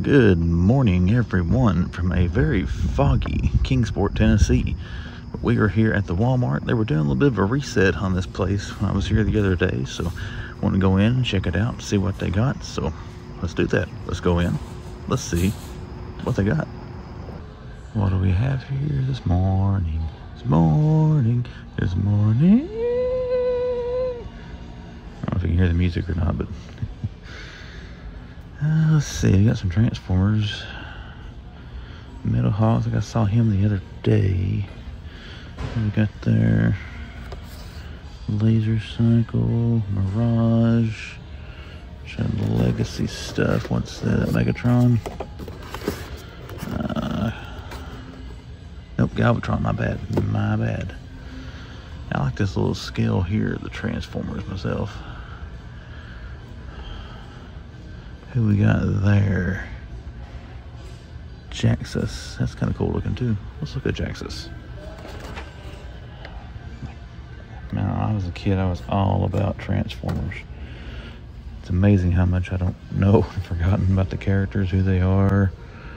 Good morning, everyone, from a very foggy Kingsport, Tennessee. We are here at the Walmart. They were doing a little bit of a reset on this place when I was here the other day, so I want to go in and check it out and see what they got. So let's do that. Let's go in. Let's see what they got. What do we have here this morning? This morning. I don't know if you can hear the music or not, but let's see. We got some Transformers. Metal Hawks. I saw him the other day. We got their Laser Cycle, Mirage, some Legacy stuff. What's that? Megatron? Nope, Galvatron. My bad. I like this little scale here, the Transformers myself. Who we got there? Jaxus. That's kind of cool looking too. Let's look at Jaxus. Man, when I was a kid, I was all about Transformers. It's amazing how much I don't know. I've forgotten about the characters, who they are.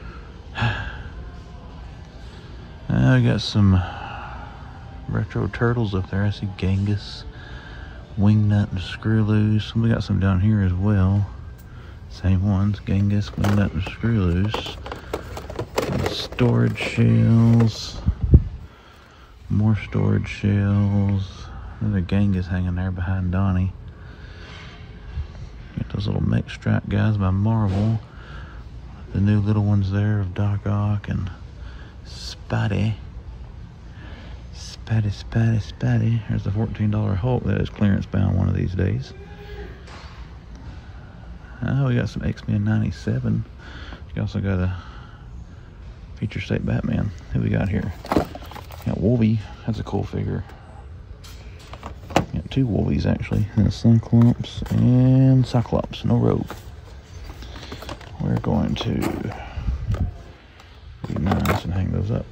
I got some retro turtles up there. I see Genghis, Wingnut, and Screwloose. We got some down here as well. Same ones, Genghis, Wingnut, and Screwloose. Storage shells. More storage shells. There's a Genghis hanging there behind Donnie. Got those little mech strap guys by Marvel. The new little ones there of Doc Ock and Spidey. Spidey. There's the $14 Hulk that is clearance bound one of these days. Oh, we got some X-Men 97. We also got a Future State Batman. Who we got here? Got Wolvie. That's a cool figure. Got two Wolvies actually. And Cyclops. No Rogue. We're going to be nice and hang those up.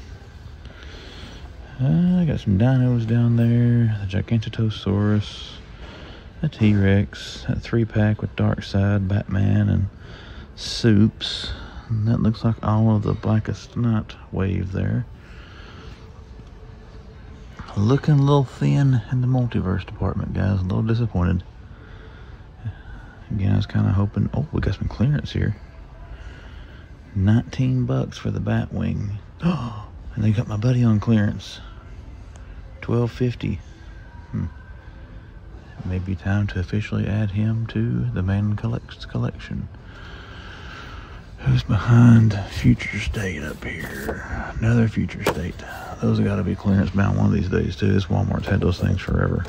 I got some dinos down there. The Gigantosaurus. A T-Rex, a 3-pack with Darkseid, Batman, and Soups. And that looks like all of the Blackest Night wave there. Looking a little thin in the multiverse department, guys. A little disappointed. Again, I was kind of hoping... Oh, we got some clearance here. $19 for the Batwing. Oh, and they got my buddy on clearance. $12.50. Maybe time to officially add him to the Man Collects collection. Who's behind Future State up here? Another Future State. Those have got to be clearance bound one of these days too. This Walmart's had those things forever.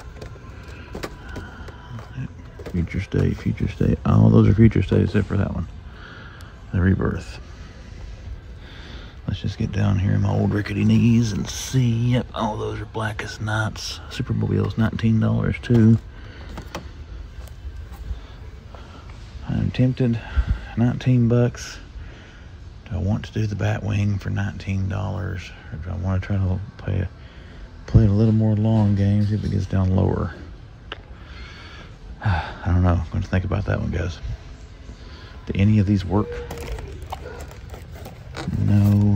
Future State. Oh, those are Future State except for that one. The Rebirth. Let's just get down here in my old rickety knees and see. Yep, all those are Blackest Nights. Supermobiles, $19 too. I'm tempted. $19. Do I want to do the Batwing for $19, or do I want to try to play a little more long game, see if it gets down lower? I don't know. I'm going to think about that one, guys. Do any of these work? No.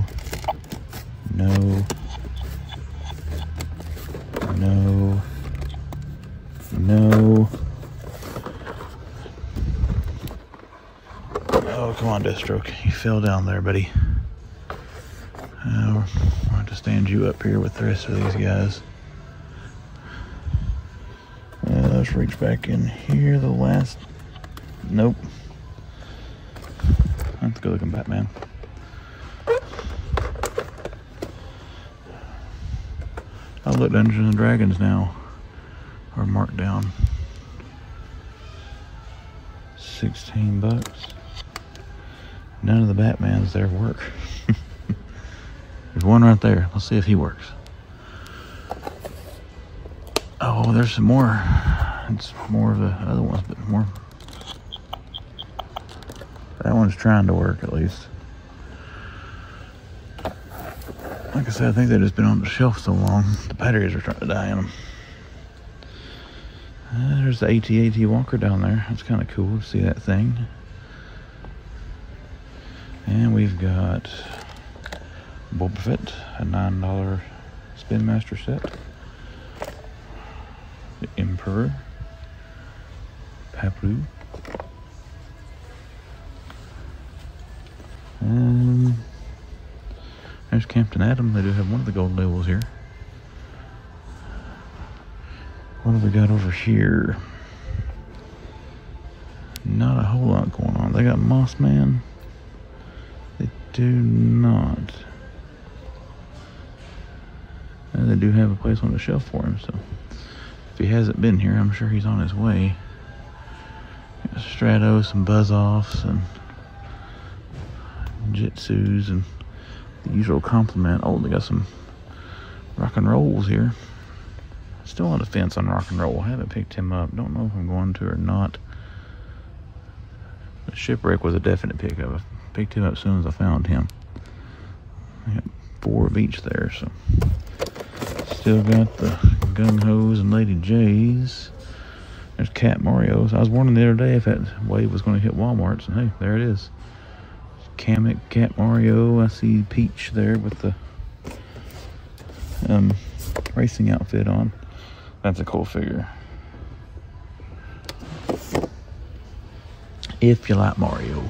Oh, come on, Deathstroke. You fell down there, buddy. We'll have to stand you up here with the rest of these guys. Let's reach back in here. The last... Nope. I have to go looking Batman. Oh, look, Dungeons and Dragons now are marked down. $16. None of the Batmans there work. There's one right there. Let's see if he works. Oh, there's some more. It's more of the other ones, but more. That one's trying to work at least. Like I said, I think they've just been on the shelf so long, the batteries are starting to die in them. There's the AT-AT Walker down there. That's kind of cool to see that thing. And we've got Boba Fett, a $9 Spin Master set. The Emperor, Papu. And there's Captain Adam. They do have one of the gold labels here. What have we got over here? Not a whole lot going on. They got Moss Man. They do not. And they do have a place on the shelf for him, so if he hasn't been here, I'm sure he's on his way. Got Stratos and Buzz-Offs and Jitsus and the usual complement. Oh, they got some rock and rolls here. Still on the fence on rock and roll. I haven't picked him up. Don't know if I'm going to or not. The Shipwreck was a definite pickup. I picked him up as soon as I found him. I got 4 of each there, so. Still got the Gung-Hos and Lady J's. There's Cat Mario's. I was wondering the other day if that wave was going to hit Walmart's, and hey, there it is. Kamek Cat Mario. I see Peach there with the racing outfit on. That's a cool figure. If you like Mario.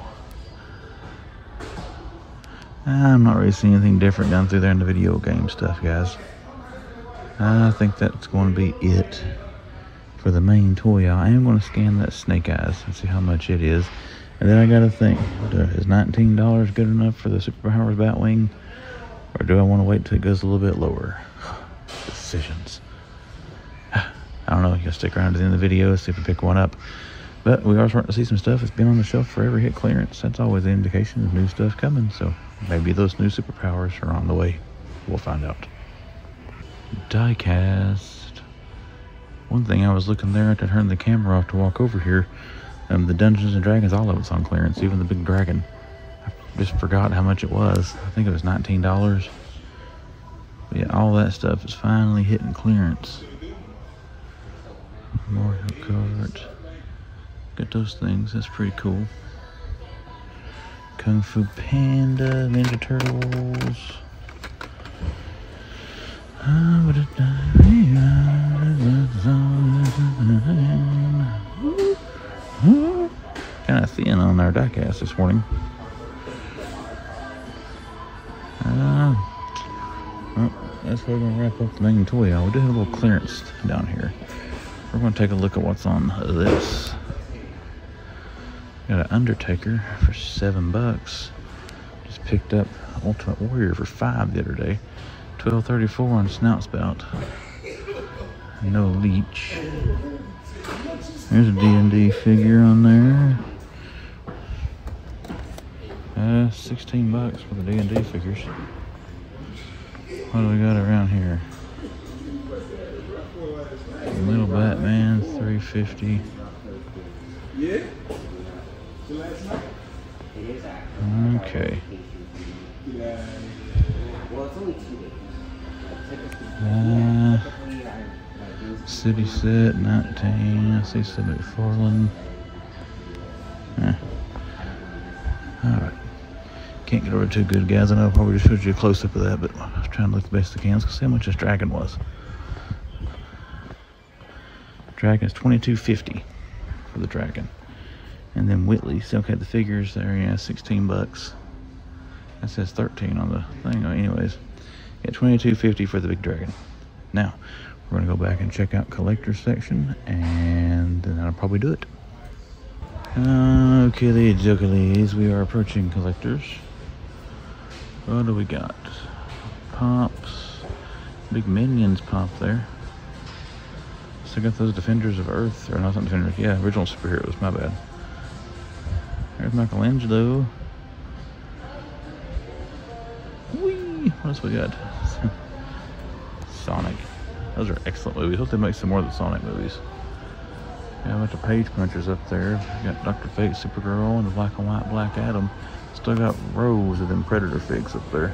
I'm not really seeing anything different down through there in the video game stuff, guys. I think that's going to be it for the main toy. I am going to scan that Snake Eyes and see how much it is. And then I got to think, is $19 good enough for the Superpowers Batwing? Or do I want to wait till it goes a little bit lower? Decisions. I don't know. You got to stick around to the end of the video, see if we pick one up. But we are starting to see some stuff that's been on the shelf forever hit clearance. That's always an indication of new stuff coming. So maybe those new Superpowers are on the way. We'll find out. Diecast. One thing I was looking there, I turned the camera off to walk over here. The Dungeons and Dragons, all of it's on clearance, even the big dragon. I just forgot how much it was. I think it was $19. But yeah, all that stuff is finally hitting clearance. Mario Kart. Got those things, that's pretty cool. Kung Fu Panda, Ninja Turtles. Kind of thin on our diecast this morning. Well, that's where we're going to wrap up the main toy aisle. We do have a little clearance down here. We're going to take a look at what's on this. Got an Undertaker for $7. Just picked up Ultimate Warrior for $5 the other day. $12.34 on Snout Spout. No Leech. There's a D&D figure on there. $16 for the D&D figures. What do we got around here? Little Batman, $3.50. Okay. City set, 19. I see some McFarlane. Alright. Can't get over too good, guys. I know I probably just showed you a close-up of that, but I was trying to look the best I can. Let's see how much this dragon was. Dragon is $22.50 for the dragon. And then Whitley, still got the figures there, yeah, $16. That says 13 on the thing. Anyways, yeah, $22.50 for the big dragon. Now, we're gonna go back and check out collector's section, and then that'll probably do it. Okay, jokilies, we are approaching collectors. What do we got? Pops, big Minions pop there. Still got those Defenders of Earth, or not Defenders, yeah, original superheroes, my bad. There's Michelangelo. Whee! What else we got? Sonic. Those are excellent movies. Hope they make some more of the Sonic movies. Got a bunch of page punchers up there. We got Dr. Fate, Supergirl, and the Black and White Black Adam. Still got rows of them Predator figs up there.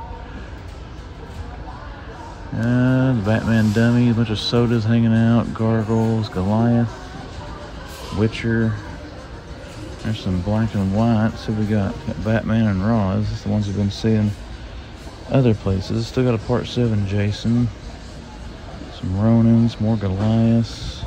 The Batman dummy, a bunch of sodas hanging out, Gargoyles, Goliath, Witcher. There's some black and white. So we got Batman and Roz. That's the ones we've been seeing other places. Still got a Part 7 Jason. Some Ronins, more Goliaths.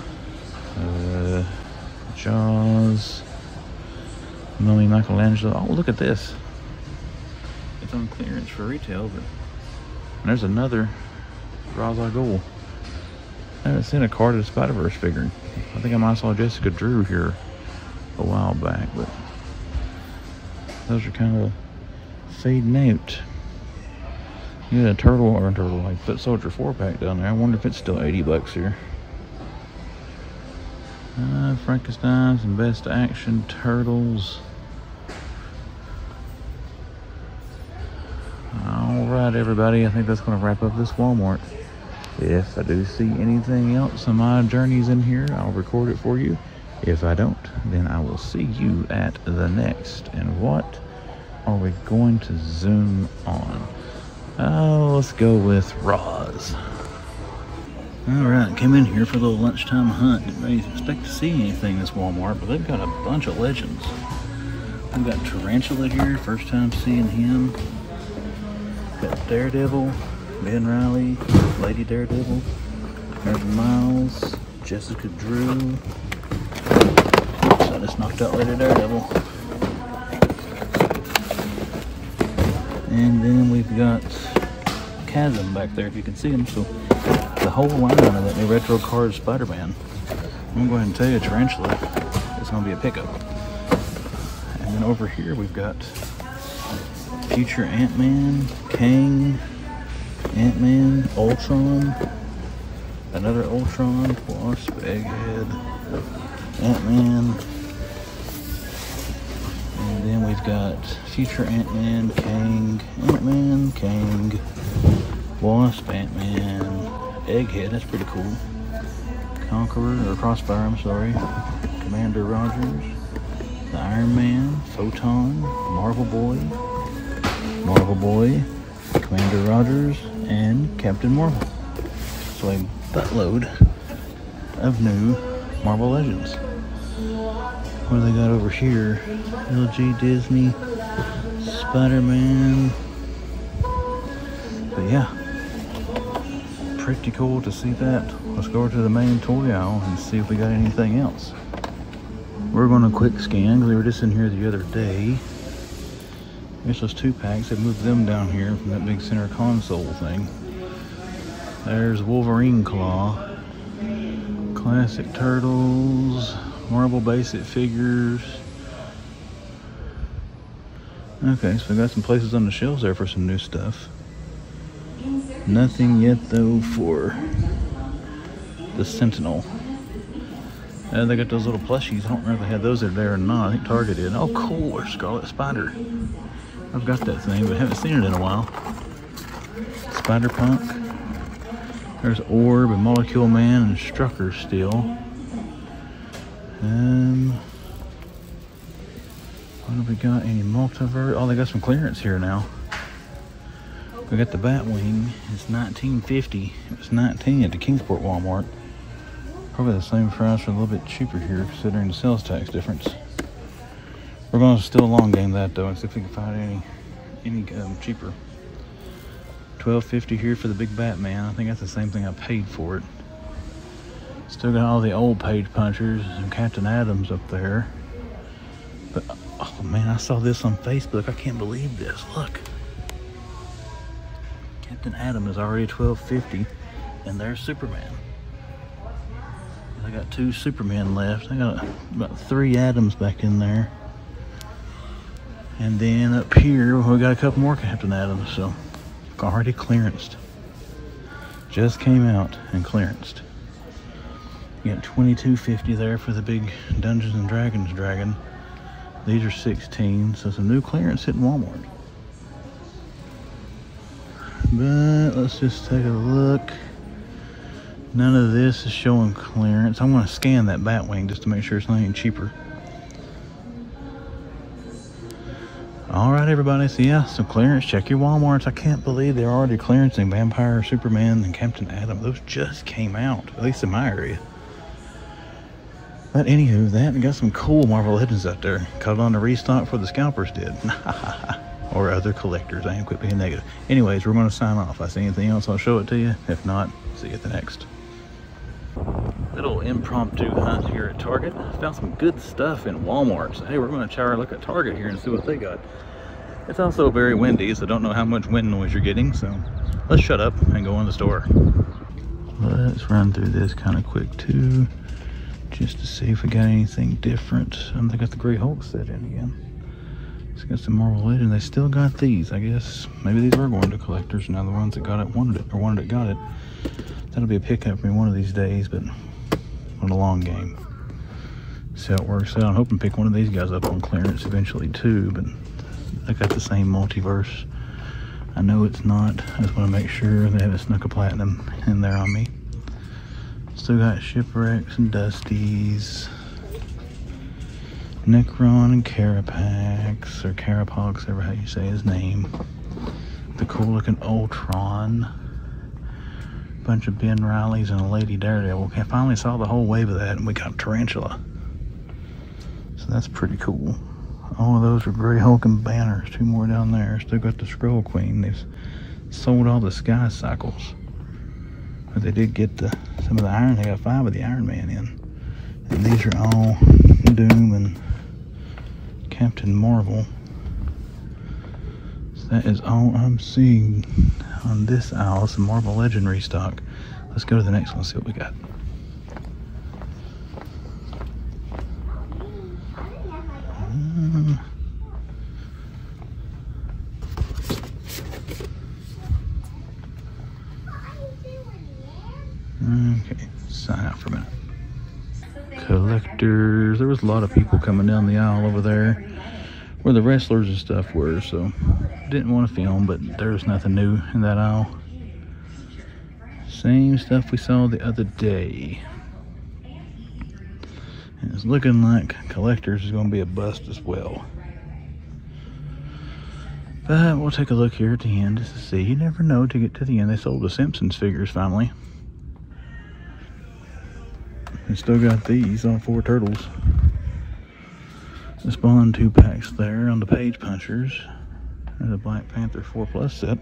Jaws. Mummy Michelangelo. Oh, look at this. It's on clearance for retail, but there's another Ra's al Ghul. I haven't seen a card of the Spider-Verse figure. I think I might have saw Jessica Drew here a while back, but those are kind of fading out. You got a turtle like Foot Soldier 4-pack down there. I wonder if it's still 80 bucks here. Frankenstein's and Best Action Turtles. Alright everybody, I think that's going to wrap up this Walmart. If I do see anything else on my journeys in here, I'll record it for you. If I don't, then I will see you at the next. And what are we going to zoom on? Let's go with Roz. Alright, came in here for a little lunchtime hunt. Didn't really expect to see anything this Walmart, but they've got a bunch of legends. We've got Tarantula here, first time seeing him. Got Daredevil, Ben Reilly, Lady Daredevil. There's Miles, Jessica Drew. So I just knocked out Lady Daredevil. And then we've got Chasm back there, if you can see him. So the whole line of that new retro card Spider-Man. I'm gonna go ahead and tell you, Tarantula is gonna be a pickup. And then over here we've got Future Ant-Man, Kang, Ant-Man, Ultron, another Ultron, Wasp, Egghead, Ant-Man. And then we've got Future Ant-Man, Kang, Ant-Man, Kang, Wasp, Ant-Man, Egghead, that's pretty cool. Conqueror, or Crossfire, I'm sorry. Commander Rogers, the Iron Man, Photon, Marvel Boy, Commander Rogers, and Captain Marvel. So a buttload of new Marvel Legends. What do they got over here? LG, Disney, Spider-Man. But yeah, pretty cool to see that. Let's go over to the main toy aisle and see if we got anything else. We're going to quick scan because we were just in here the other day. There's those 2-packs. They moved them down here from that big center console thing. There's Wolverine Claw, Classic Turtles, Marvel Basic Figures. Okay, so we got some places on the shelves there for some new stuff. Nothing yet though for the Sentinel. They got those little plushies. I don't remember if they had those there or not. I think Target did. Oh cool, there's Scarlet Spider. I've got that thing, but haven't seen it in a while. Spider-Punk. There's Orb and Molecule Man and Strucker still. What have we got? Any Multiverse? Oh, they got some clearance here now. We got the Batwing. It's $19.50. It was $19 at the Kingsport Walmart. Probably the same price or a little bit cheaper here, considering the sales tax difference. We're going to still long game that though and see if we can find any cheaper. $12.50 here for the big Batman. I think that's the same thing I paid for it. Still got all the old page punchers and Captain Adams up there. But oh man, I saw this on Facebook. I can't believe this. Look, Captain Adam is already $12.50, and there's Superman. I got 2 Supermen left. I got about 3 Adams back in there. And then up here, we got a couple more Captain Adams, so already clearanced. Just came out and clearanced. You got $22.50 there for the big Dungeons and Dragons dragon. These are $16, so some new clearance hitting Walmart. But let's just take a look. None of this is showing clearance. I'm going to scan that Batwing just to make sure it's not any cheaper. Alright everybody, so yeah, some clearance. Check your Walmarts. I can't believe they're already clearancing Vampire, Superman, and Captain Adam. Those just came out, at least in my area. But anywho, that and got some cool Marvel Legends out there. Caught on the restock for the scalpers did. Or other collectors. I ain't quit being negative. Anyways, we're going to sign off. If I see anything else, I'll show it to you. If not, see you at the next. Little impromptu hunt here at Target. Found some good stuff in Walmart. So, hey, we're going to try our look at Target here and see what they got. It's also very windy, so don't know how much wind noise you're getting. So let's shut up and go in the store. Let's run through this kind of quick too, just to see if we got anything different. They got the Grey Hulk set in again. It's got some Marvel Legends. They still got these. I guess maybe these were going to collectors. Now the ones that got it wanted it, or wanted it got it. That'll be a pickup for me one of these days, but on a long game. See how it works out. I'm hoping to pick one of these guys up on clearance eventually too, but I got the same multiverse. I know it's not. I just want to make sure they haven't snuck a platinum in there on me. Still got Shipwrecks and Dusties. Necron and Carapax, or Carapax, ever how you say his name. The cool looking Ultron. Bunch of Ben Rileys and a Lady Daredevil. I finally saw the whole wave of that, and we got Tarantula. So that's pretty cool. All of those are Grey Hulk and banners. 2 more down there. Still got the Skrull Queen. They've sold all the Sky Cycles. But they did get some of the Iron. They got 5 of the Iron Man in. And these are all Doom and Captain Marvel. So that is all I'm seeing on this aisle. Some Marvel Legend restock. Let's go to the next one and see what we got. Okay, sign out for a minute. Collectors. There was a lot of people coming down the aisle over there where the wrestlers and stuff were, so didn't want to film, but there's nothing new in that aisle. Same stuff we saw the other day. And it's looking like collectors is going to be a bust as well. But we'll take a look here at the end just to see. You never know to get to the end. They sold the Simpsons figures finally. And still got these, all 4 turtles. The Spawn 2-packs there on the Page Punchers. There's a Black Panther 4+ set.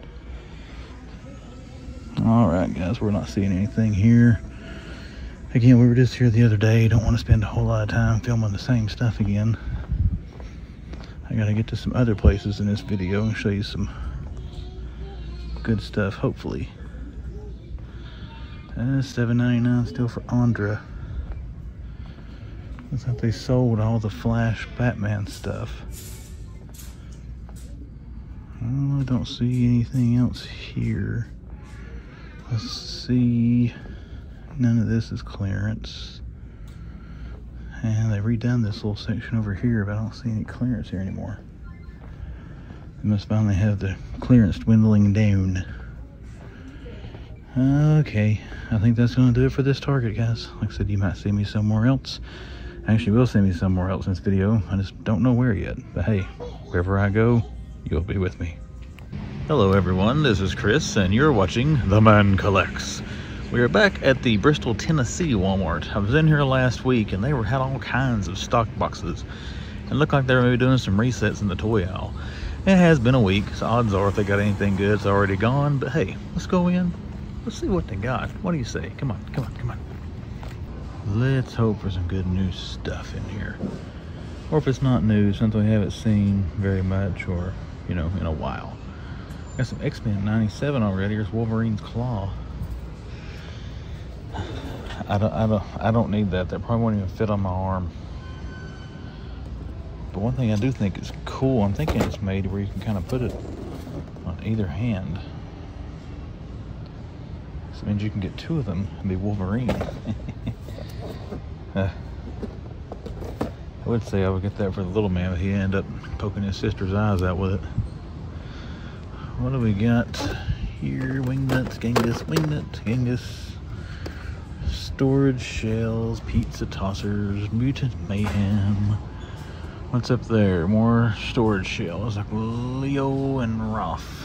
Alright guys, we're not seeing anything here. Again, we were just here the other day. Don't want to spend a whole lot of time filming the same stuff again. I gotta get to some other places in this video and show you some good stuff, hopefully. $7.99 still for Andra. Looks like they sold all the Flash Batman stuff. I don't see anything else here. Let's see. None of this is clearance. And they've redone this little section over here, but I don't see any clearance here anymore. They must finally have the clearance dwindling down. Okay, I think that's going to do it for this Target, guys. Like I said, you might see me somewhere else. Actually, will see me somewhere else in this video. I just don't know where yet. But hey, wherever I go, you'll be with me. Hello everyone, this is Chris, and you're watching The Man Collects. We are back at the Bristol, Tennessee Walmart. I was in here last week, and they had all kinds of stock boxes. It looked like they were maybe doing some resets in the toy aisle. It has been a week, so odds are if they got anything good, it's already gone. But hey, let's go in. Let's see what they got. What do you say? Come on, come on, come on. Let's hope for some good new stuff in here. Or if it's not new, something we haven't seen very much or, you know, in a while. Got some X-Men 97 already. Here's Wolverine's Claw. I don't need that. That probably won't even fit on my arm. But one thing I do think is cool, I'm thinking it's made where you can kind of put it on either hand. So it means you can get 2 of them and be Wolverine. I would say I would get that for the little man, but he ended up poking his sister's eyes out with it. What do we got here? Wingnuts, Genghis. Storage shells, pizza tossers, mutant mayhem. What's up there? More storage shells like Leo and Roth.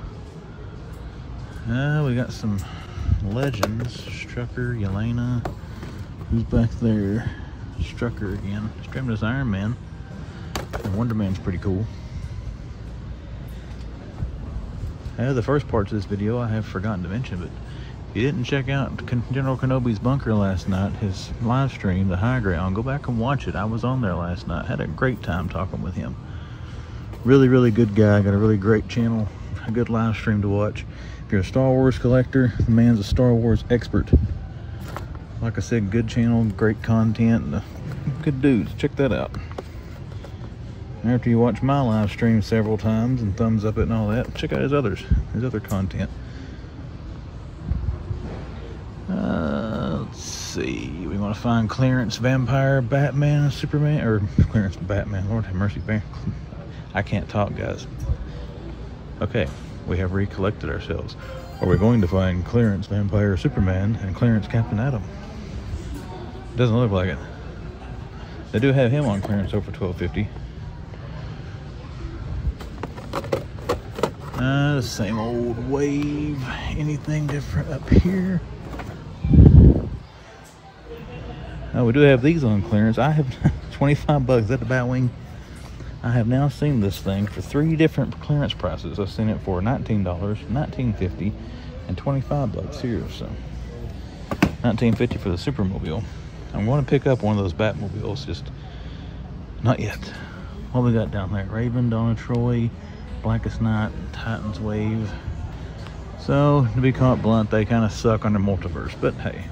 We got some legends. Strucker, Yelena. Who's back there? Strucker again. Streamless Iron Man. And Wonder Man's pretty cool. The first parts of this video I have forgotten to mention, but if you didn't check out General Kenobi's bunker last night, his live stream, The High Ground, go back and watch it. I was on there last night. Had a great time talking with him. Really, really good guy. Got a really great channel. A good live stream to watch. If you're a Star Wars collector, the man's a Star Wars expert. Like I said, good channel, great content, good dudes. Check that out. After you watch my live stream several times and thumbs up it and all that, check out his other content. Let's see. We want to find clearance vampire Batman Superman, or clearance Batman. Lord have mercy, I can't talk, guys. Okay, we have recollected ourselves. Are we going to find clearance vampire Superman and clearance Captain Atom? Doesn't look like it. They do have him on clearance over $12.50. The same old wave. Anything different up here? Oh, we do have these on clearance. I have 25 bucks at the Batwing. I have now seen this thing for 3 different clearance prices. I've seen it for $19, $19.50, and 25 bucks here. So $19.50 for the Supermobile. I'm going to pick up one of those Batmobiles, just not yet. What we got down there? Raven, Donna Troy, Blackest Night, Titans Wave. So, to be caught blunt, they kind of suck on the multiverse, but hey.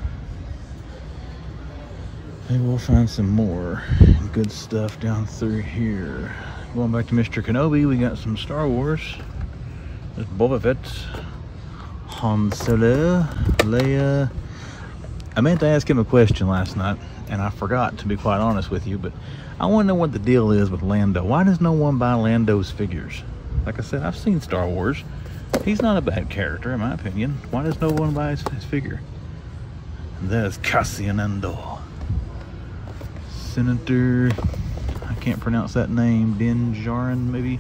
Maybe we'll find some more good stuff down through here. Going back to Mr. Kenobi, we got some Star Wars. There's Boba Fett, Han Solo, Leia. I meant to ask him a question last night, and I forgot, to be quite honest with you, but I want to know what the deal is with Lando. Why does no one buy Lando's figures? Like I said, I've seen Star Wars. He's not a bad character, in my opinion. Why does no one buy his figure? And there's Cassian Andor. Senator, I can't pronounce that name, Din Djarin, maybe?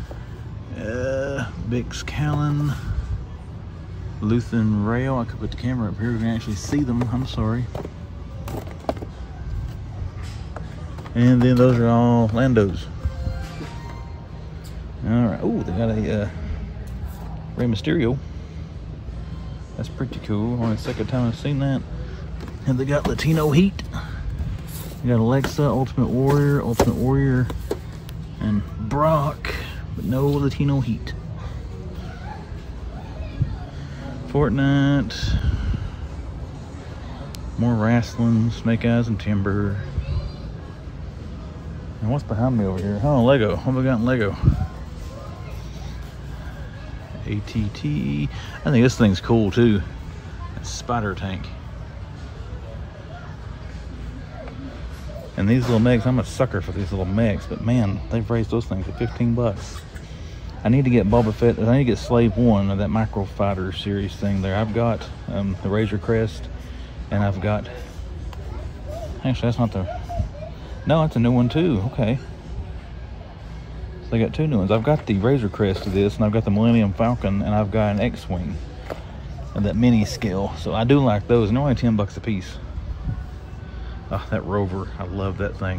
Bix Callan, Luthen Rail. I could put the camera up here, we can actually see them, I'm sorry. And then those are all Landos. Alright, oh, they got a Rey Mysterio. That's pretty cool, only the second time I've seen that. And they got Latino Heat. We got Alexa, Ultimate Warrior, and Brock, but no Latino Heat. Fortnite, more wrestling, Snake Eyes and Timber. And what's behind me over here? Oh, Lego. What have we got in Lego? ATT. I think this thing's cool too. That spider tank. And these little megs, I'm a sucker for these little megs, but man, they've raised those things at 15 bucks. I need to get Boba Fett, I need to get Slave 1 of that Micro Fighter series thing there. I've got the Razor Crest, and I've got, actually that's not the, no, that's a new one too, okay. So they got 2 new ones. I've got the Razor Crest of this, and I've got the Millennium Falcon, and I've got an X-Wing of that mini scale. So I do like those, and they're only 10 bucks a piece. Oh, that Rover, I love that thing.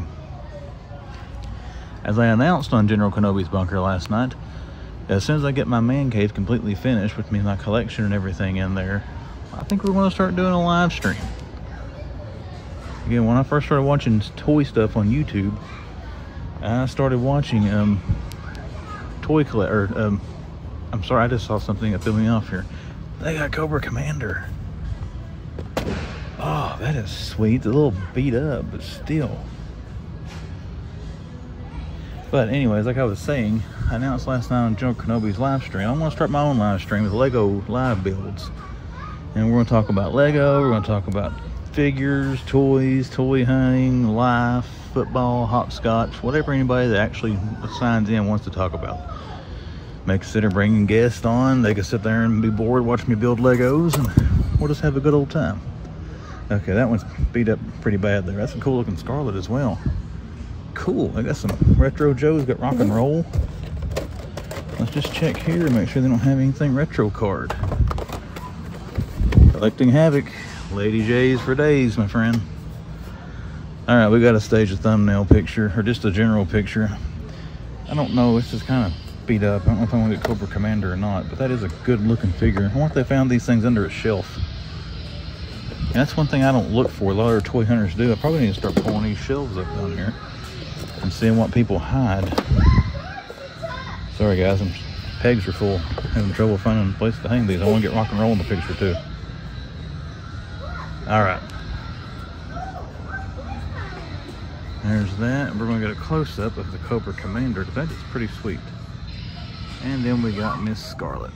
As I announced on General Kenobi's bunker last night, as soon as I get my man cave completely finished, which means my collection and everything in there, I think we're going to start doing a live stream. Again, when I first started watching toy stuff on YouTube, I started watching I'm sorry, I just saw something that threw me off here. They got Cobra Commander. Oh, that is sweet. It's a little beat up, but still. But anyways, like I was saying, I announced last night on General Kenobi's live stream, I'm going to start my own live stream with Lego live builds. And we're going to talk about Lego, we're going to talk about figures, toys, toy hunting, life, football, hopscotch, whatever anybody that actually signs in wants to talk about. May consider bringing guests on. They can sit there and be bored watching me build Legos, and we'll just have a good old time. Okay, that one's beat up pretty bad there. That's a cool looking Scarlet as well. Cool, I got some Retro Joes, got Rock and Roll. Let's just check here and make sure they don't have anything retro card. Collecting Havoc, Lady J's for days, my friend. All right, we got to stage a thumbnail picture, or just a general picture. I don't know, it's just kind of beat up. I don't know if I want to get Cobra Commander or not, but that is a good looking figure. I wonder if they found these things under a shelf. And that's one thing I don't look for. A lot of toy hunters do. I probably need to start pulling these shelves up down here and seeing what people hide. Sorry guys, pegs are full. Having trouble finding a place to hang these. I want to get rock and roll in the picture too. All right. There's that. We're going to get a close-up of the Cobra Commander. That is pretty sweet. And then we got Miss Scarlet.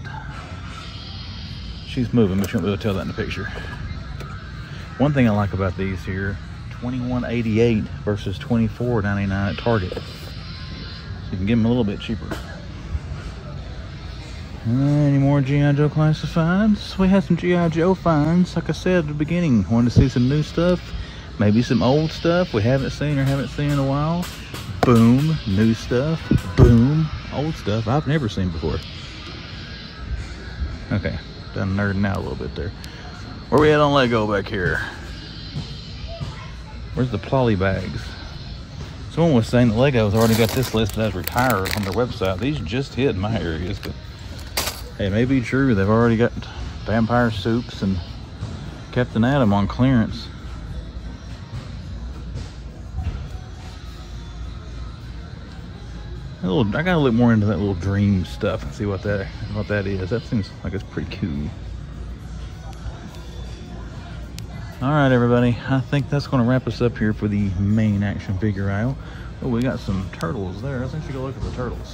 She's moving, but you won't be able to tell that in the picture. One thing I like about these here, $21.88 versus $24.99 at Target. So you can get them a little bit cheaper. Any more G.I. Joe classifieds? We had some G.I. Joe finds. Like I said at the beginning, wanted to see some new stuff. Maybe some old stuff we haven't seen or haven't seen in a while. Boom, new stuff. Boom, old stuff I've never seen before. Okay, done nerding out a little bit there. Where we at on Lego back here? Where's the Plolly bags? Someone was saying that Lego's already got this listed as retired on their website. These just hit my areas, but hey, it may be true. They've already got Vampire Soups and Captain Atom on clearance. I gotta look more into that little dream stuff and see what that is. That seems like it's pretty cool. All right, everybody. I think that's going to wrap us up here for the main action figure aisle. Oh, we got some turtles there. I think we should go look at the turtles.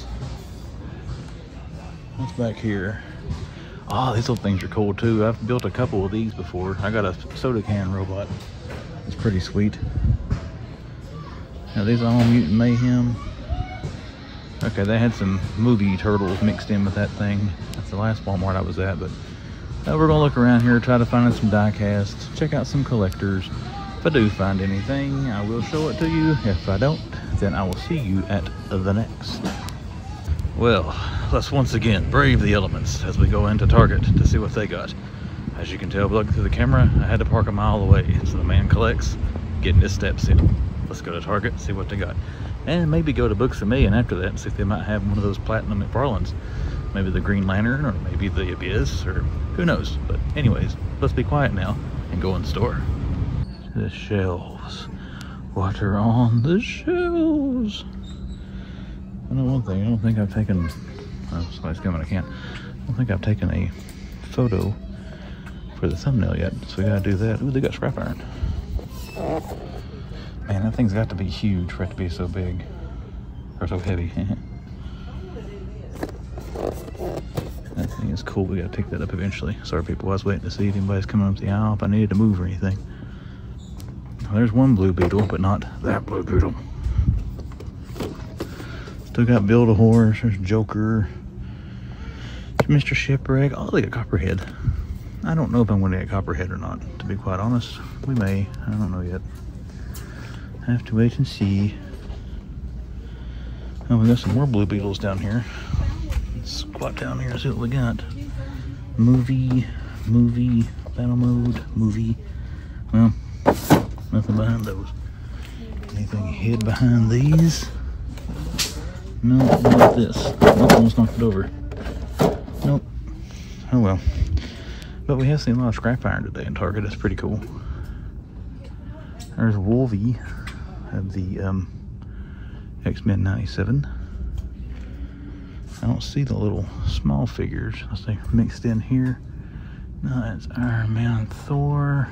What's back here? Oh, these little things are cool too. I've built a couple of these before. I got a soda can robot. It's pretty sweet. Now these are all Mutant Mayhem. Okay, they had some movie turtles mixed in with that thing. That's the last Walmart I was at, but we're gonna look around here, try to find some die casts, check out some collectors. If I do find anything, I will show it to you. If I don't, then I will see you at the next. Well, let's once again brave the elements as we go into Target to see what they got. As you can tell, looking through the camera, I had to park a mile away, so the man collects, getting his steps in. Let's go to Target, see what they got. And maybe go to Books A Million after that and see if they might have one of those Platinum McFarlanes. Maybe the Green Lantern, or maybe the Abyss, or who knows. But anyways, let's be quiet now and go in the store. The shelves. What are on the shelves? I know one thing, I don't think I've taken, oh, somebody's coming, I can't. I don't think I've taken a photo for the thumbnail yet, so we gotta do that. Ooh, they got scrap iron. Man, that thing's got to be huge for it to be so big, or so heavy. That thing is cool. We gotta pick that up eventually. Sorry people, I was waiting to see if anybody's coming up the aisle, if I needed to move or anything. Well, there's one Blue Beetle, but not that Blue Beetle. Still got Build-A-Horse, there's Joker, there's Mr. Shipwreck. Oh, they got Copperhead. I don't know if I'm gonna get Copperhead or not, to be quite honest. We may, I don't know yet. Have to wait and see. Oh, we got some more Blue Beetles down here. Let's squat down here and see what we got. Movie, battle mode, movie. Well, nothing behind those. Anything hid behind these? No, not like this. Oh, almost knocked it over. Nope. Oh well. But we have seen a lot of scrap iron today in Target. That's pretty cool. There's Wolvie of the X-Men 97. I don't see the little small figures unless they're mixed in here. No, it's Iron Man, Thor.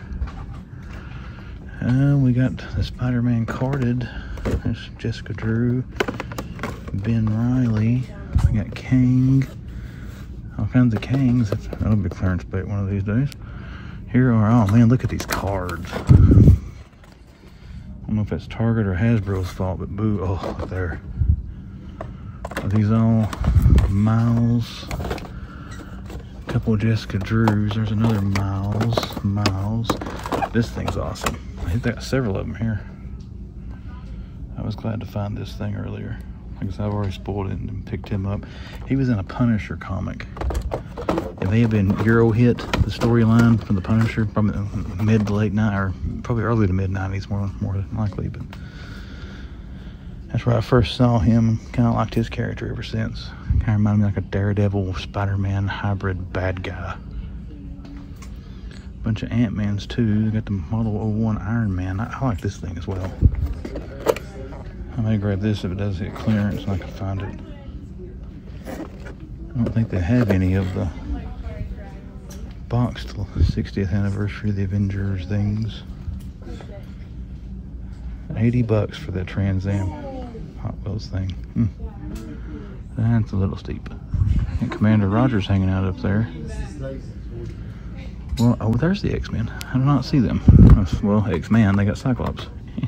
We got the Spider-Man carded. There's Jessica Drew, Ben Reilly. We got Kang. All kinds of Kangs. That'll be clearance bait one of these days. Here are, oh man, look at these cards. I don't know if that's Target or Hasbro's fault, but boo, oh, look there. Are these all Miles? A couple of Jessica Drews. There's another Miles. This thing's awesome. I think they got several of them here. I was glad to find this thing earlier. I guess I've already spoiled it and picked him up. He was in a Punisher comic. It may have been Euro hit, the storyline from the Punisher, probably mid to late night, or probably early to mid 90s, more than likely. But that's where I first saw him. Kind of liked his character ever since. Kind of reminded me like a Daredevil, Spider-Man hybrid bad guy. Bunch of Ant-Mans too. They got the Model 01 Iron Man. I like this thing as well. I may grab this if it does hit clearance and I can find it. I don't think they have any of the boxed 60th anniversary of the Avengers things. $80 for that Trans Am Hot Wheels thing. That's a little steep. And Commander Rogers hanging out up there. Well, oh, there's the X-Men. I do not see them. Well, X-Man, they got Cyclops.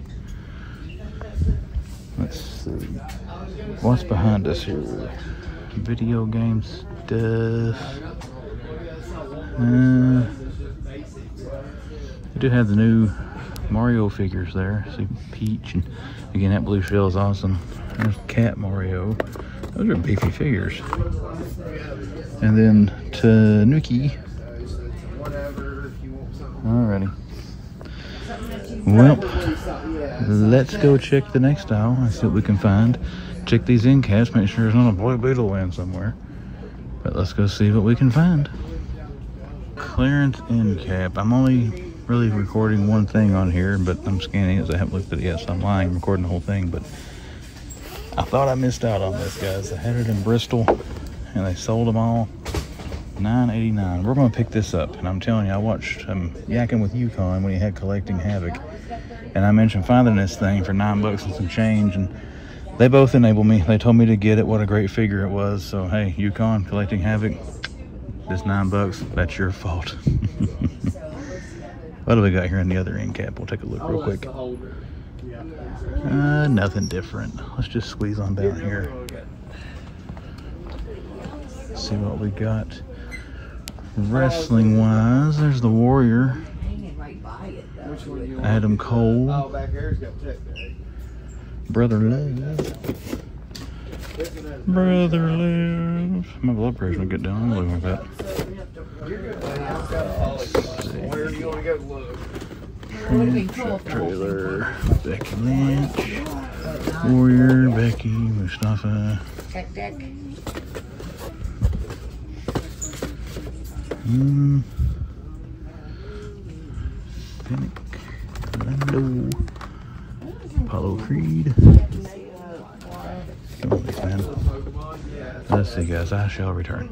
Let's see. What's behind us here? Video game stuff. They do have the new Mario figures there. See Peach, and again, that blue shell is awesome. There's Cat Mario. Those are beefy figures. And then Tanuki. Alrighty. Well, let's go check the next aisle and see what we can find. Check these end caps, make sure there's not a Blue Beetle in somewhere. But let's go see what we can find. Clearance end cap. I'm only really recording one thing on here, but I'm scanning it as I haven't looked at it yet, so I'm lying, recording the whole thing. But I thought I missed out on this, guys. I had it in Bristol, and they sold them all. $9.89. We're gonna pick this up, and I'm telling you, I watched Yakking with Yukon when he had Collecting Havoc, and I mentioned finding this thing for $9 and some change, and they both enabled me. They told me to get it. What a great figure it was. So hey, Yukon, Collecting Havoc, this $9, that's your fault. What do we got here in the other end cap? We'll take a look real quick. Nothing different. Let's just squeeze on down here. See what we got. Wrestling wise, there's the Warrior, Adam Cole, Brother Love. My blood pressure will get down. I'm looking at that. Truck trailer, Becky Lynch, Warrior, Becky, Mustafa. Panic, Lando, Apollo Creed. Come on, big man. Let's see, guys. I shall return.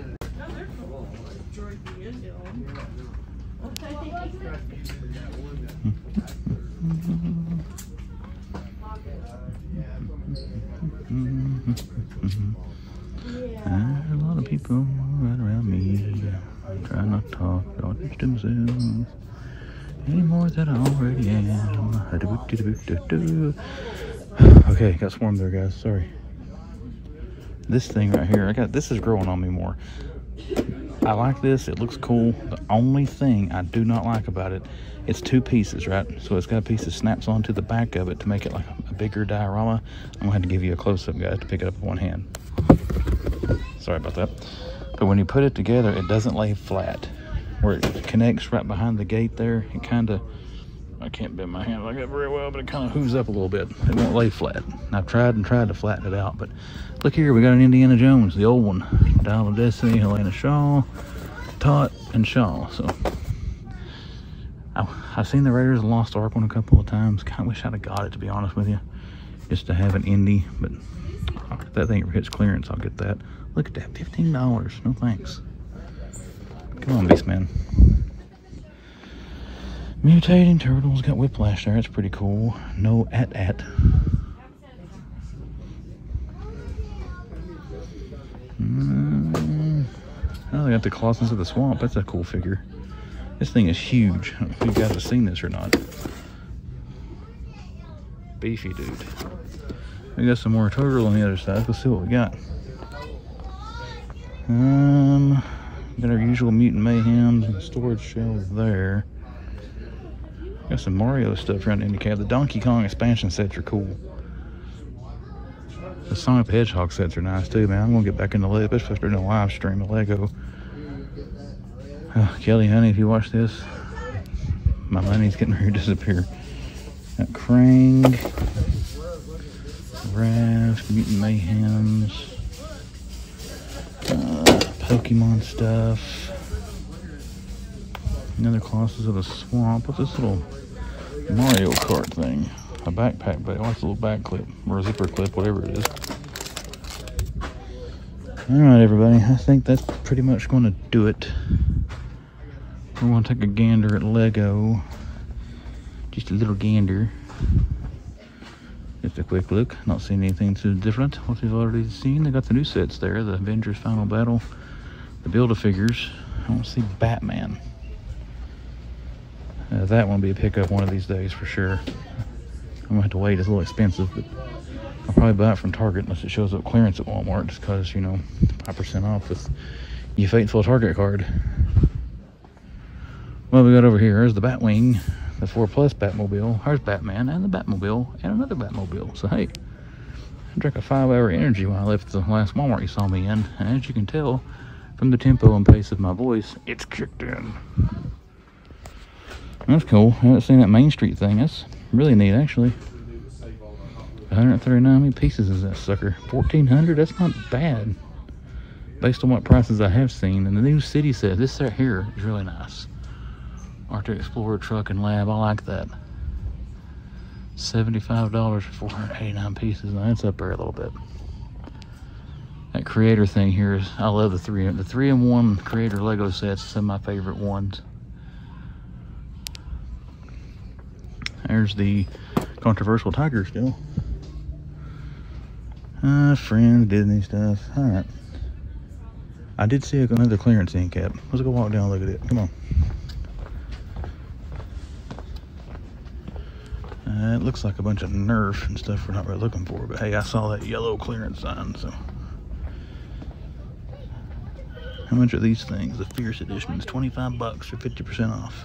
There's a lot of people right around me. I'm trying not to talk, don't touch themselves any more than I already am. Okay, got swarmed there, guys. Sorry. This thing right here, this is growing on me more. I like this. It looks cool. The only thing I do not like about it, it's two pieces, right? So it's got a piece that snaps onto the back of it to make it like a bigger diorama. I'm gonna have to give you a close-up, guys, to pick it up with one hand. Sorry about that. But when you put it together, it doesn't lay flat. Where it connects right behind the gate there, it kind of, I can't bend my hand like that very well, but it kind of hooves up a little bit. It won't lay flat. And I've tried to flatten it out, but look here, we got an Indiana Jones, the old one. Dial of Destiny, Helena Shaw, Tot, and Shaw. So I've seen the Raiders of the Lost Ark one a couple of times. Kind of wish I'd have got it, to be honest with you, just to have an Indy. But if that thing ever hits clearance, I'll get that. Look at that, $15. No thanks. Come on, Beastman. Mutating Turtles, got Whiplash there, that's pretty cool. No at. Oh, they got the Colossals of the Swamp, that's a cool figure. This thing is huge. I don't know if you guys have seen this or not. Beefy dude. We got some more Turtle on the other side, let's see what we got. Got our usual Mutant Mayhem and storage shelves there. Got some Mario stuff around the Indicab. The Donkey Kong expansion sets are cool. The Sonic the Hedgehog sets are nice too, man. I'm gonna get back into Lego, especially if they're doing a live stream of Lego. Kelly, honey, if you watch this, my money's getting ready to disappear. Got Krang, Raft, Mutant Mayhems, Pokemon stuff, another Colossus of the Swamp. What's this little Mario Kart thing? A backpack, but what's a little back clip or a zipper clip, whatever it is. Alright, everybody, I think that's pretty much going to do it. We're going to take a gander at Lego. Just a little gander. Just a quick look. Not seeing anything too different. What we've already seen. They got the new sets there. The Avengers Final Battle. The Build-A-Figures. I want to see Batman. That one will be a pickup one of these days for sure. I'm going to have to wait. It's a little expensive, but I'll probably buy it from Target unless it shows up clearance at Walmart. Just because, you know, 5% off with your faithful Target card. What we got over here is the Batwing, the 4 Plus Batmobile. There's Batman and the Batmobile and another Batmobile. So hey, I drank a 5-hour energy when I left the last Walmart you saw me in. And as you can tell from the tempo and pace of my voice, it's kicked in. That's cool. I haven't seen that Main Street thing. That's really neat, actually. 139, how many pieces is that sucker? 1,400? That's not bad. Based on what prices I have seen. And the new city set, this right here is really nice. Arctic Explorer truck and lab, I like that. $75 for 489 pieces. Now that's up there a little bit. That creator thing here is, I love the 3-in-1 creator Lego sets. Some of my favorite ones. There's the controversial tiger still. Friends, Disney stuff. Alright. I did see another clearance end cap. Let's go walk down and look at it. Come on. It looks like a bunch of Nerf and stuff we're not really looking for, but hey, I saw that yellow clearance sign, so. How much are these things? The Fierce Edition is $25 for 50% off.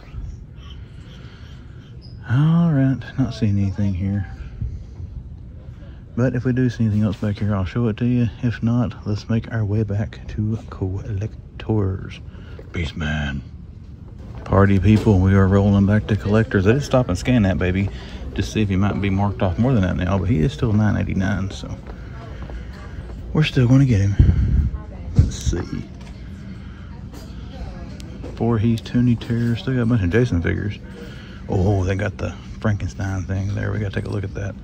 Alright, not seeing anything here. But if we do see anything else back here, I'll show it to you. If not, let's make our way back to collectors. Beastman. Party people, we are rolling back to collectors. I did stop and scan that baby. Just see if he might be marked off more than that now, but he is still $9.89, so we're still going to get him. Let's see. Voorhees, Toonie Terror, still got a bunch of Jason figures. Oh, they got the Frankenstein thing there. We got to take a look at that.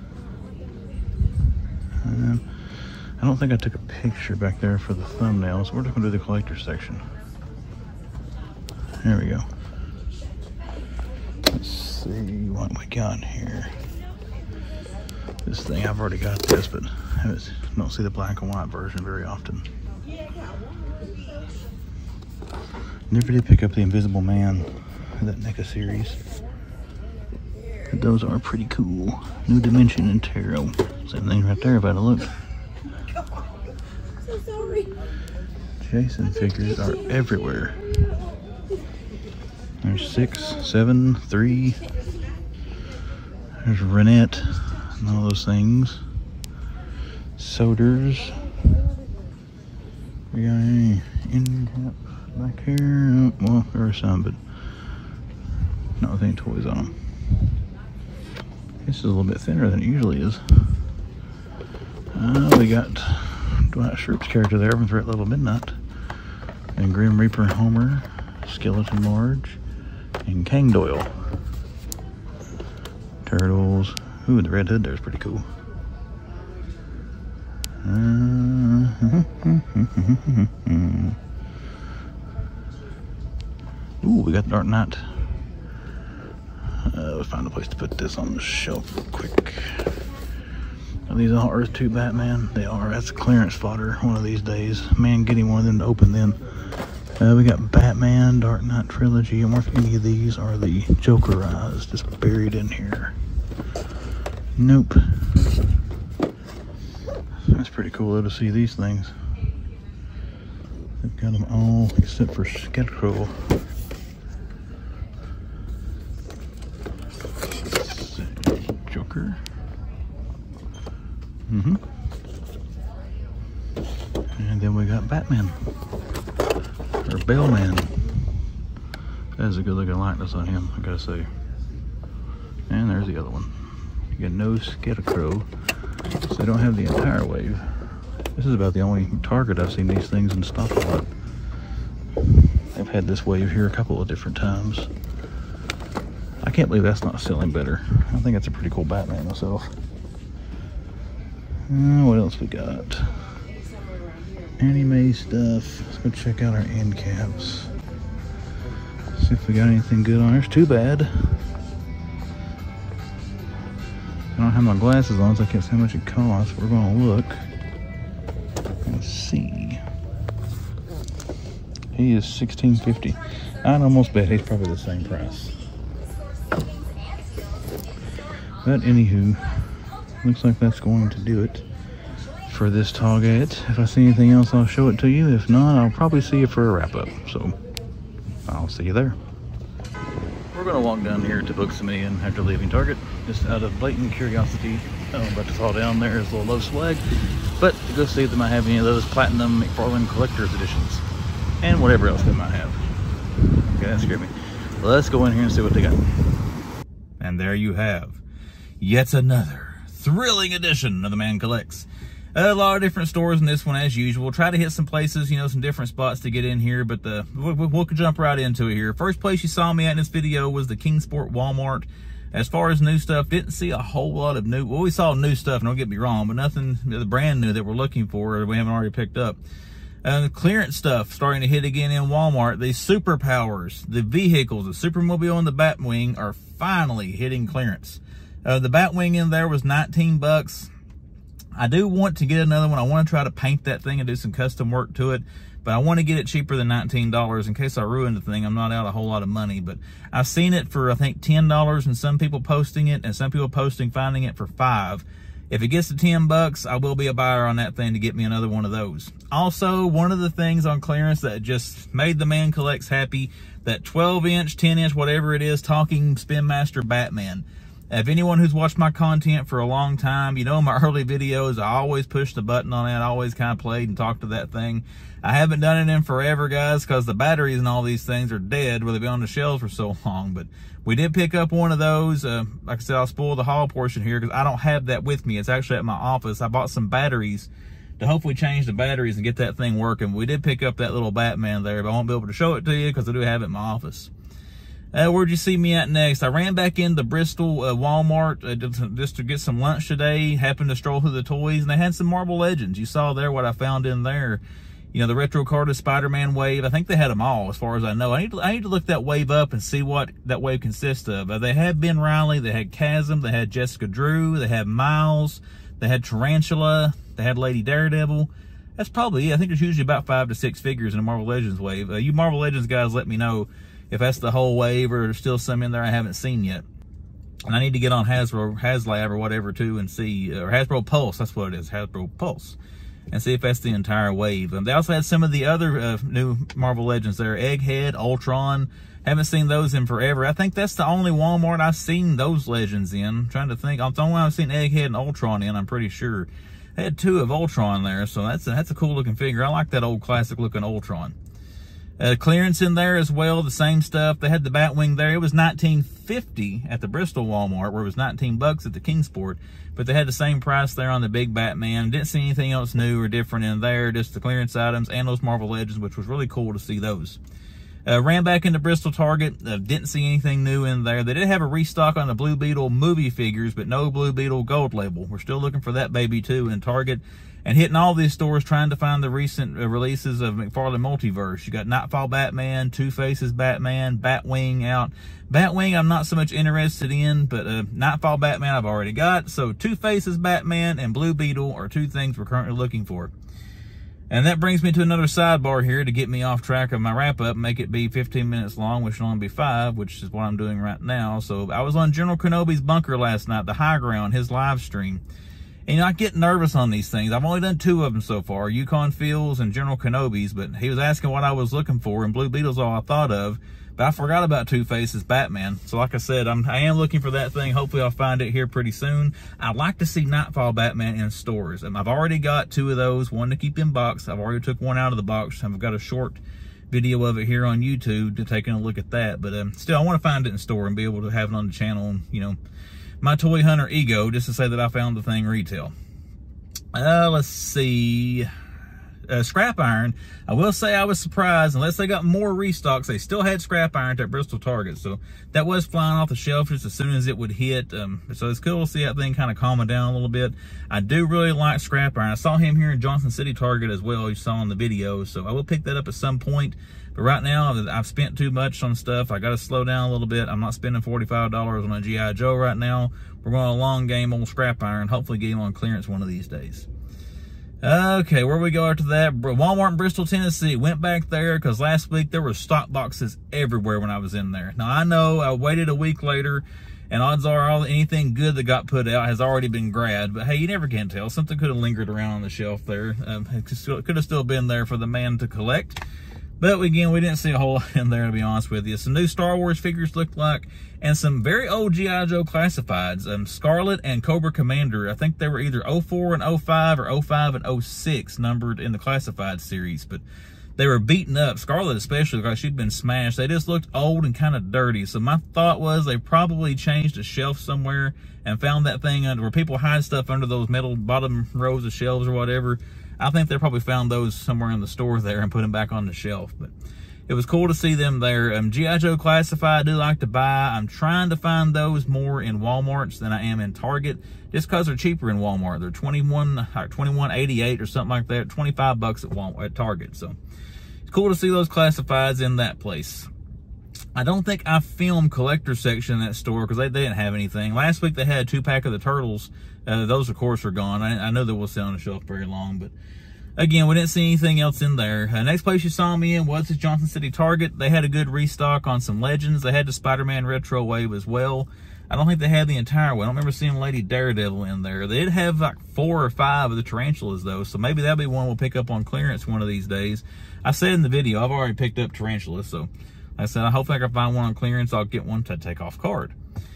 I don't think I took a picture back there for the thumbnail, so we're just going to do the collector section. There we go. Let's see what we got here. This thing, I've already got this, but I don't see the black and white version very often. Never did pick up the Invisible Man, that NECA series. But those are pretty cool. New Dimension and Tarot. Same thing right there, about a look. So sorry. Jason figures are everywhere. There's 6, 7, 3. There's Renette and all those things. Soders. We got any end cap back here? Oh, well, there are some, but not with any toys on them. This is a little bit thinner than it usually is. We got Dwight Schrute's character there from Threat Level Midnight. And Grim Reaper Homer, Skeleton Marge, and Kang Doyle. Turtles. Ooh, the red hood there's pretty cool. Ooh, we got Dark Knight. Let's find a place to put this on the shelf real quick. Are these all Earth 2 Batman? They are. That's clearance fodder one of these days. Man, getting one of them to open them. We got Batman, Dark Knight Trilogy. I wonder if any of these are the Joker eyes just buried in here. Nope. That's pretty cool though to see these things. They've got them all except for Scarecrow. Joker. Batman. Or Bellman. That is a good looking likeness on him, I gotta say. And there's the other one. You get no Scarecrow. So they don't have the entire wave. This is about the only Target I've seen these things in stock a lot. I've had this wave here a couple of different times. I can't believe that's not selling better. I think that's a pretty cool Batman myself. What else we got? Anime stuff. Let's go check out our end caps. See if we got anything good on. There's Too Bad. I don't have my glasses on, so I can't see how much it costs. We're gonna look. Let's see. He is $16.50. I'd almost bet he's probably the same price. But anywho, looks like that's going to do it for this Target. If I see anything else, I'll show it to you. If not, I'll probably see you for a wrap-up. So, I'll see you there. We're gonna walk down here to Books A Million after leaving Target, just out of blatant curiosity. I'm about to fall down there as a little love swag, but to go see if they might have any of those Platinum McFarlane Collector's Editions, and whatever else they might have. Okay, that scared me. Let's go in here and see what they got. And there you have yet another thrilling edition of The Man Collects. A lot of different stores in this one as usual. Try to hit some places, you know, some different spots to get in here, but we'll jump right into it here. First place you saw me at in this video was the Kingsport Walmart. As far as new stuff, didn't see a whole lot of new, well, we saw new stuff, don't get me wrong, but nothing the brand new that we're looking for or we haven't already picked up. Clearance stuff starting to hit again in Walmart. The superpowers, the vehicles, the Supermobile and the Batwing are finally hitting clearance. The Batwing in there was 19 bucks. I do want to get another one. I want to try to paint that thing and do some custom work to it, but I want to get it cheaper than $19 in case I ruin the thing. I'm not out a whole lot of money, but I've seen it for, I think, $10 and some people posting it and some people posting finding it for $5. If it gets to 10 bucks, I will be a buyer on that thing to get me another one of those. Also, one of the things on clearance that just made the Man Collects happy, that 12-inch, 10-inch, whatever it is, talking Spin Master Batman. If anyone who's watched my content for a long time, you know my early videos, I always push the button on it. I always kind of played and talked to that thing. I haven't done it in forever, guys, because the batteries and all these things are dead where they've been on the shelves for so long. But we did pick up one of those. Like I said, I'll spoil the haul portion here because I don't have that with me. It's actually at my office. I bought some batteries to hopefully change the batteries and get that thing working. We did pick up that little Batman there, but I won't be able to show it to you because I do have it in my office. Where'd you see me at next? I ran back into Bristol Walmart just to get some lunch today. Happened to stroll through the toys, and they had some Marvel Legends. You saw there what I found in there. You know, the retro carded Spider-Man wave. I think they had them all, as far as I know. I need to look that wave up and see what that wave consists of. They had Ben Reilly, they had Chasm, they had Jessica Drew, they had Miles, they had Tarantula, they had Lady Daredevil. That's probably, I think there's usually about 5 to 6 figures in a Marvel Legends wave. You Marvel Legends guys, let me know if that's the whole wave or there's still some in there I haven't seen yet. And I need to get on HasLab or whatever too and see, or Hasbro Pulse, that's what it is, Hasbro Pulse, and see if that's the entire wave. They also had some of the other new Marvel Legends there, Egghead, Ultron. Haven't seen those in forever. I think that's the only Walmart I've seen those Legends in. I'm trying to think. It's the only one I've seen Egghead and Ultron in, I'm pretty sure. They had 2 of Ultron there, so that's a cool looking figure. I like that old classic looking Ultron. Clearance in there as well, the same stuff. They had the Batwing there. It was $19.50 at the Bristol Walmart, where it was 19 bucks at the Kingsport. But they had the same price there on the big Batman. Didn't see anything else new or different in there, just the clearance items and those Marvel Legends, which was really cool to see those. Ran back into Bristol Target. Didn't see anything new in there. They did have a restock on the Blue Beetle movie figures, but no Blue Beetle gold label. We're still looking for that baby too in Target. And hitting all these stores trying to find the recent releases of McFarlane Multiverse. You got Nightfall Batman, Two Faces Batman, Batwing out. Batwing I'm not so much interested in, but Nightfall Batman I've already got. So Two Faces Batman and Blue Beetle are 2 things we're currently looking for. And that brings me to another sidebar here to get me off track of my wrap-up, make it be 15 minutes long, which should only be 5, which is what I'm doing right now. So I was on General Kenobi's bunker last night, the High Ground, his live stream. And you know, I get nervous on these things. I've only done 2 of them so far, Yukon Fields and General Kenobi's, but he was asking what I was looking for, and Blue Beetle's all I thought of. But I forgot about Two-Face's Batman. So like I said, I am looking for that thing. Hopefully I'll find it here pretty soon. I'd like to see Nightfall Batman in stores. I've already got 2 of those, one to keep in box. I've already took one out of the box. I've got a short video of it here on YouTube to taking a look at that. But still, I want to find it in store and be able to have it on the channel. And, you know, my toy hunter ego, just to say that I found the thing retail. Let's see. Scrap iron. I will say I was surprised, unless they got more restocks, they still had scrap iron at Bristol Target. So that was flying off the shelf just as soon as it would hit. So it's cool to see that thing kind of calming down a little bit. I do really like scrap iron. I saw him here in Johnson City Target as well, you saw in the video. So I will pick that up at some point. But right now, I've spent too much on stuff. I got to slow down a little bit. I'm not spending $45 on a G.I. Joe right now. We're going a long game on scrap iron. Hopefully get him on clearance one of these days. Okay, where we go after that? Walmart in Bristol, Tennessee. Went back there because last week there were stock boxes everywhere when I was in there. Now, I know I waited a week later, and odds are anything good that got put out has already been grabbed. But hey, you never can tell. Something could have lingered around on the shelf there. It could have still been there for the man to collect. But again, we didn't see a whole lot in there, to be honest with you. Some new Star Wars figures looked like, and some very old G.I. Joe classifieds. Scarlet and Cobra Commander. I think they were either 04 and 05 or 05 and 06 numbered in the classified series. But they were beaten up. Scarlet especially, because she'd been smashed. They just looked old and kind of dirty. So my thought was they probably changed a shelf somewhere and found that thing under where people hide stuff under those metal bottom rows of shelves or whatever. I think they probably found those somewhere in the store there and put them back on the shelf. But it was cool to see them there. G.I. Joe Classified I do like to buy. I'm trying to find those more in Walmarts than I am in Target, just because they're cheaper in Walmart. They're $21.88 or something like that, $25 at Target. So it's cool to see those classifieds in that place. I don't think I filmed collector section in that store because they didn't have anything. Last week they had a 2-pack of the Turtles. Those, of course, are gone. I know they will stay on the shelf very long, but again, we didn't see anything else in there. Next place you saw me in was this Johnson City Target. They had a good restock on some Legends. They had the Spider-Man Retro Wave as well. I don't think they had the entire one. I don't remember seeing Lady Daredevil in there. They did have like 4 or 5 of the Tarantulas, though, so maybe that'll be one we'll pick up on clearance one of these days. I said in the video, I've already picked up Tarantulas, so like I said, I hope I can find one on clearance. I'll get one to take off card.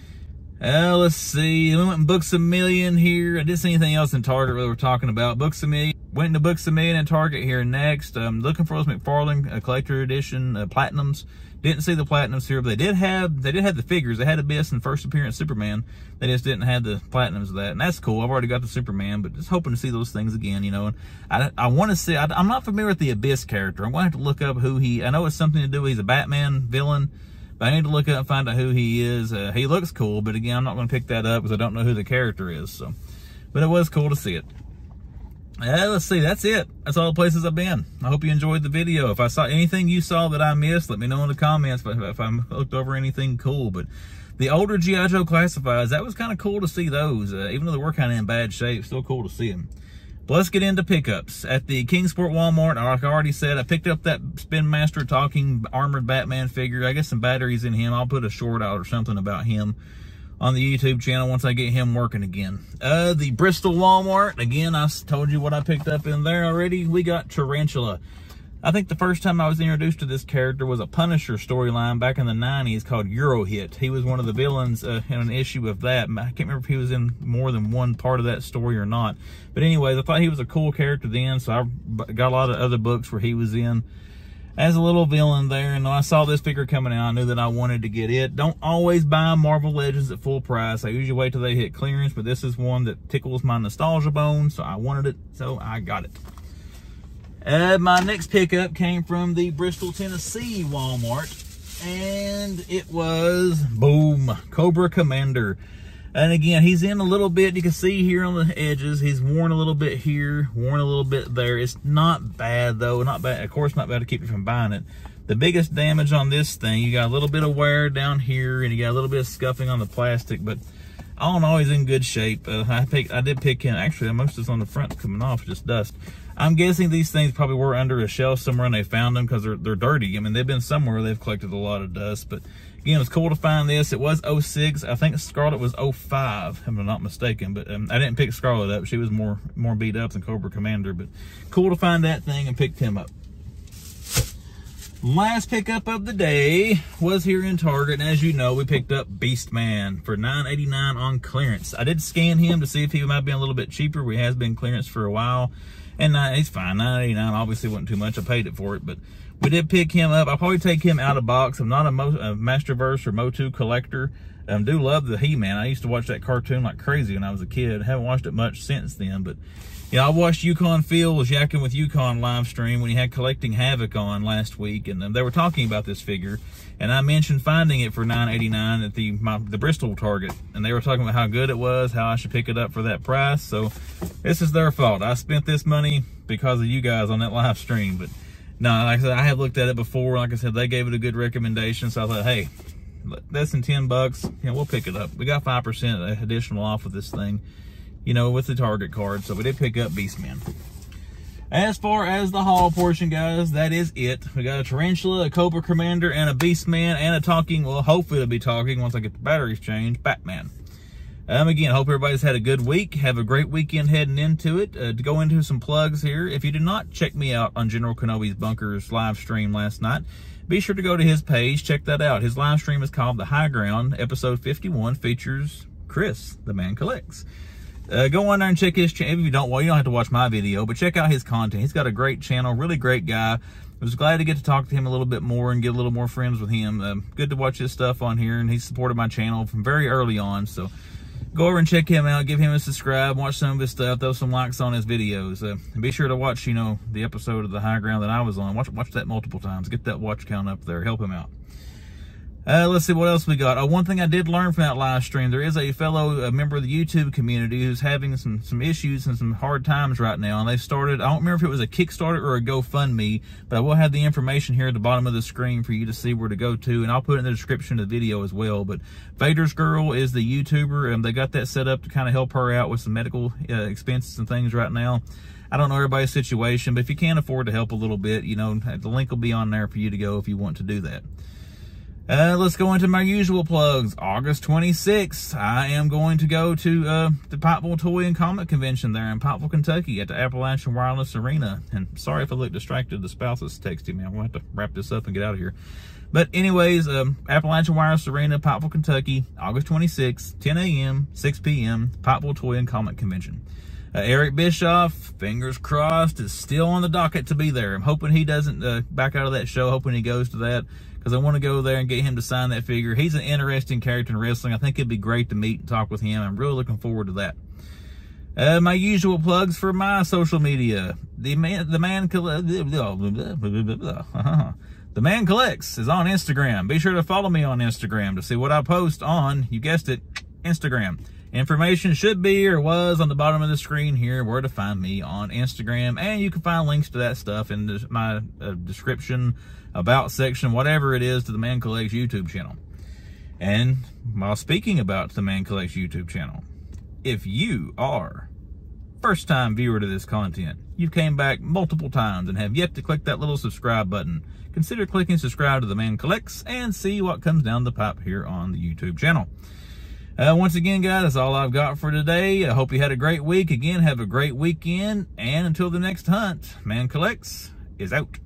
Let's see. We went in Books A Million here. I didn't see anything else in Target really we're talking about. Books A Million. Went into Books A Million in Target here next. Looking for those McFarlane Collector Edition Platinums. Didn't see the Platinums here, but they did have the figures. They had Abyss and First Appearance Superman. They just didn't have the Platinums of that, and that's cool. I've already got the Superman, but just hoping to see those things again, you know. And I want to see. I'm not familiar with the Abyss character. I'm going to have to look up who I know it's something to do with he's a Batman villain. But I need to look up and find out who he is. He looks cool, but again, I'm not going to pick that up because I don't know who the character is. So, but it was cool to see it. Let's see, that's it. That's all the places I've been. I hope you enjoyed the video. If I saw anything you saw that I missed, let me know in the comments if I looked over anything cool. But the older G.I. Joe Classifieds, that was kind of cool to see those. Even though they were kind of in bad shape, still cool to see them. But let's get into pickups. At the Kingsport Walmart, like I already said, I picked up that Spin Master talking armored Batman figure. I get some batteries in him. I'll put a short out or something about him on the YouTube channel once I get him working again. The Bristol Walmart, again, I told you what I picked up in there already. We got Tarantula. I think the first time I was introduced to this character was a Punisher storyline back in the 90s called Eurohit. He was one of the villains in an issue of that. I can't remember if he was in more than one part of that story or not. But anyways, I thought he was a cool character then, so I got a lot of other books where he was in as a little villain there. And when I saw this figure coming out, I knew that I wanted to get it. Don't always buy Marvel Legends at full price. I usually wait till they hit clearance, but this is one that tickles my nostalgia bone, so I wanted it, so I got it. My next pickup came from the Bristol, Tennessee Walmart, and it was, boom, Cobra Commander. And again, he's in a little bit. You can see here on the edges, he's worn a little bit here, worn a little bit there. It's not bad, though. Not bad. Of course, not bad to keep you from buying it. The biggest damage on this thing, you got a little bit of wear down here, and you got a little bit of scuffing on the plastic, but all in all, he's in good shape. I did pick him. Actually, most of it's on the front coming off, just dust. I'm guessing these things probably were under a shelf somewhere and they found them because they're dirty. I mean, they've been somewhere, they've collected a lot of dust. But again, it was cool to find this. It was 06. I think Scarlet was 05, if I'm not mistaken. But I didn't pick Scarlet up. She was more beat up than Cobra Commander. But cool to find that thing and picked him up. Last pickup of the day was here in Target, and as you know, we picked up Beastman for $9.89 on clearance. I did scan him to see if he might be a little bit cheaper. He has been clearance for a while, and he's fine. $9.89 obviously wasn't too much. I paid it for it, but we did pick him up. I'll probably take him out of box. I'm not a Masterverse or Motu collector. Do love the He-Man. I used to watch that cartoon like crazy when I was a kid. Haven't watched it much since then, but yeah, I watched Yukon Phil was yakking with Yukon live stream when he had Collecting Havoc on last week, and they were talking about this figure, and I mentioned finding it for $9.89 at the Bristol Target, and they were talking about how good it was, how I should pick it up for that price. So this is their fault. I spent this money because of you guys on that live stream, but no, like I said, I have looked at it before. Like I said, they gave it a good recommendation, so I thought, hey, less than 10 bucks, you know, we'll pick it up. We got 5% additional off of this thing, you know, with the Target card, so we did pick up Beastman. As far as the haul portion, guys, that is it. We got a Tarantula, a Cobra Commander, and a Beastman, and a talking, well, hopefully it'll be talking once I get the batteries changed, Batman. Again, hope everybody's had a good week. Have a great weekend heading into it. To go into some plugs here, if you did not check me out on General Kenobi's Bunkers live stream last night, be sure to go to his page, check that out. His live stream is called The High Ground. Episode 51 features Chris, the Man Collects. Go on there and check his channel. If you don't, well, you don't have to watch my video, but check out his content. He's got a great channel, really great guy. I was glad to get to talk to him a little bit more and get a little more friends with him. Good to watch his stuff on here, and he's supported my channel from very early on, so go over and check him out, give him a subscribe, watch some of his stuff, throw some likes on his videos. And be sure to watch, you know, the episode of The High Ground that I was on. Watch that multiple times. Get that watch count up there. Help him out. Let's see what else we got. One thing I did learn from that live stream, there is a fellow member of the YouTube community who's having some issues and some hard times right now. And they started, I don't remember if it was a Kickstarter or a GoFundMe, but I will have the information here at the bottom of the screen for you to see where to go to. And I'll put it in the description of the video as well. But VadersGirl is the YouTuber, and they got that set up to kind of help her out with some medical expenses and things right now. I don't know everybody's situation, but if you can't afford to help a little bit, you know, the link will be on there for you to go if you want to do that. Let's go into my usual plugs. August 26th, I am going to go to the Pikeville Toy and Comic Convention there in Pikeville, Kentucky at the Appalachian Wireless Arena. And sorry if I look distracted, the spouse is texting me. I'm going to have to wrap this up and get out of here. But anyways, Appalachian Wireless Arena, Pikeville, Kentucky, August 26th, 10 a.m., 6 p.m., Pikeville Toy and Comic Convention. Eric Bischoff, fingers crossed, is still on the docket to be there. I'm hoping he doesn't back out of that show, hoping he goes to that, because I want to go there and get him to sign that figure. He's an interesting character in wrestling. I think it'd be great to meet and talk with him. I'm really looking forward to that. My usual plugs for my social media. The Man Collects is on Instagram. Be sure to follow me on Instagram to see what I post on, you guessed it, Instagram. Information should be or was on the bottom of the screen here where to find me on Instagram, and you can find links to that stuff in my description, about section, whatever it is, to the Man Collects YouTube channel. And while speaking about the Man Collects YouTube channel, if you are first-time viewer to this content, you came back multiple times and have yet to click that little subscribe button, consider clicking subscribe to the Man Collects and see what comes down the pipe here on the YouTube channel. Once again, guys, that's all I've got for today. I hope you had a great week. Again, have a great weekend. And until the next hunt, Man Collects is out.